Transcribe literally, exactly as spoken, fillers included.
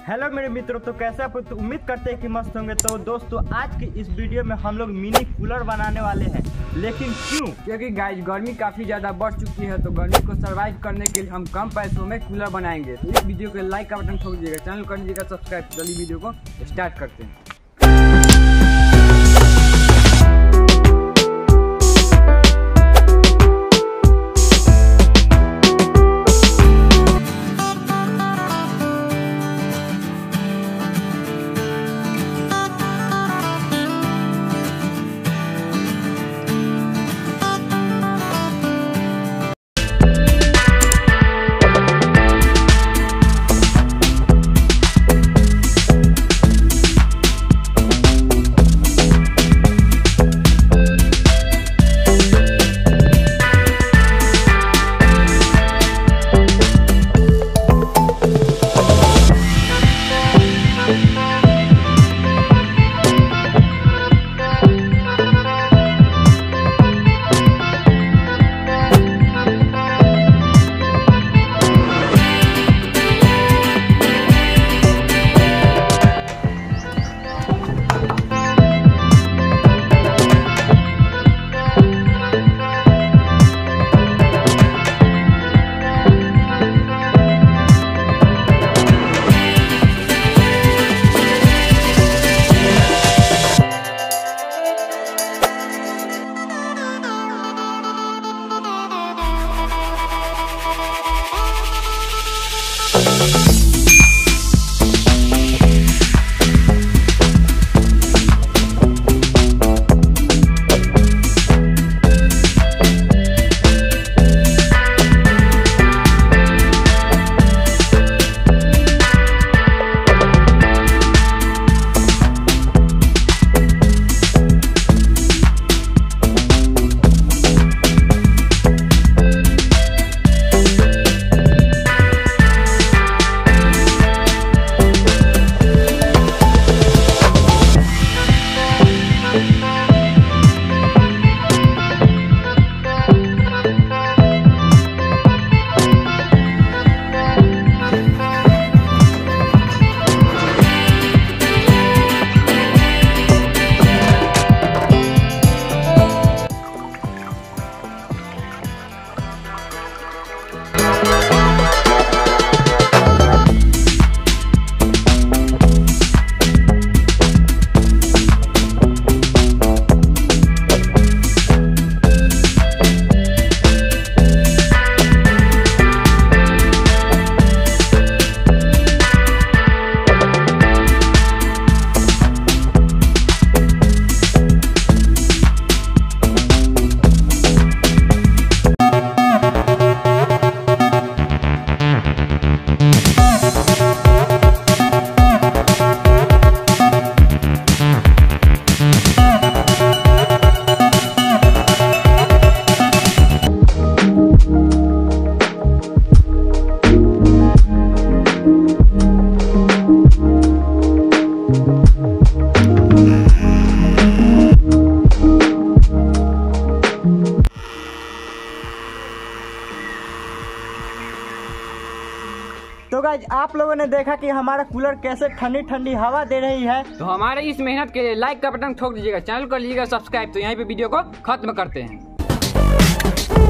Hello मेरे मित्रों, तो कैसे आप तो उम्मीद करते हैं कि मस्त होंगे। तो दोस्तों, आज की इस वीडियो में हम लोग मिनी कूलर बनाने वाले हैं। लेकिन क्यों? क्योंकि गाइस गर्मी काफी ज्यादा बढ़ चुकी है, तो गर्मी को सरवाइव करने के लिए हम कम पैसों में कूलर बनाएंगे। तो इस वीडियो को लाइक का बटन ठोक दीजिएगा, चैनल कर दीजिएगा सब्सक्राइब। चलिए वीडियो को स्टार्ट करते हैं। तो गाइज, आप लोगों ने देखा कि हमारा कूलर कैसे ठंडी ठंडी हवा दे रही है। तो हमारे इस मेहनत के लिए लाइक का बटन ठोक दीजिएगा, चैनल कर लीजिएगा सब्सक्राइब। तो यहीं पे वीडियो को खत्म करते हैं।